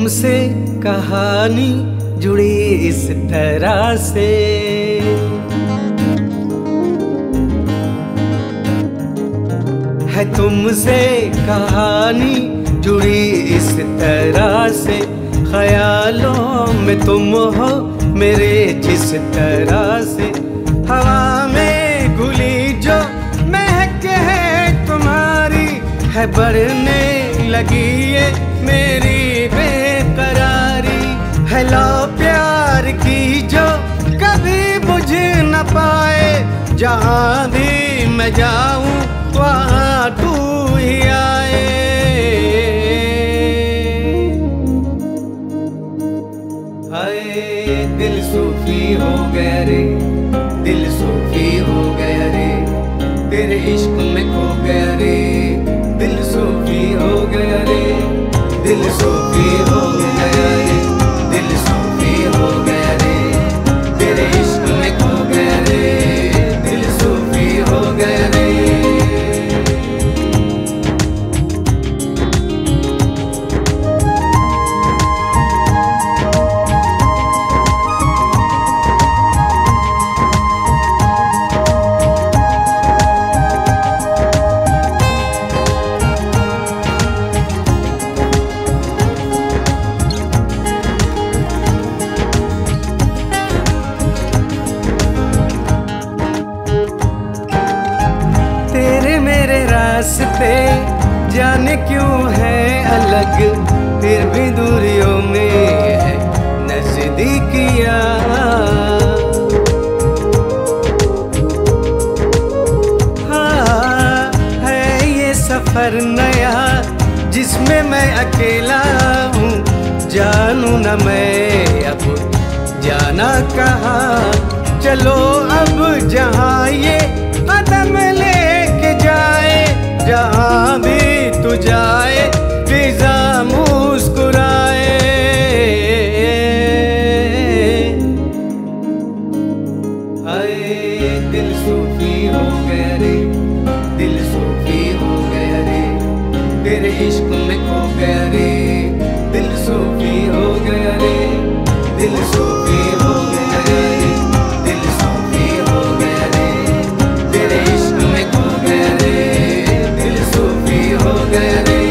तुमसे कहानी जुड़ी इस तरह से, है तुमसे कहानी जुड़ी इस तरह से। ख्यालों में तुम हो मेरे जिस तरह से, हवा में घुली जो महक है तुम्हारी, है बढ़ने लगी ये मेरी बेकरारी। है लो प्यार की जो कभी बुझ न पाए, जहाँ भी मैं जाऊँ वहाँ तू ही आए। हाय दिल सूफी हो गया रे, दिल सूफी हो गया रे, तेरे इश्क में खो गया रे। दिल सूफी हो गया रे, दिल सूफी हो गया रे, दिल सूफी हो गया रे, तेरे इश्क में खो गया रे। दिल सूफी हो गया रे। रास्ते जाने क्यों है अलग, फिर भी दूरियों में है नजदीकियाँ। हाँ है ये सफर नया जिसमें मैं अकेला हूँ, जानू न मैं अब जाना कहाँ। चलो अब जहाँ ये कदम लेके जाए, जहाँ भी तू जाए फिजा मुस्कुराए। हाय दिल सूफी हो गया रे, दिल सूफी हो गया रे, तेरे इश्क में खो गया रे। दिल सूफी हो गया रे, दिल सूफी हो गया रे, दिल सूफी हो गया रे, तेरे इश्क में खो गया रे। दिल सूफी हो गया रे।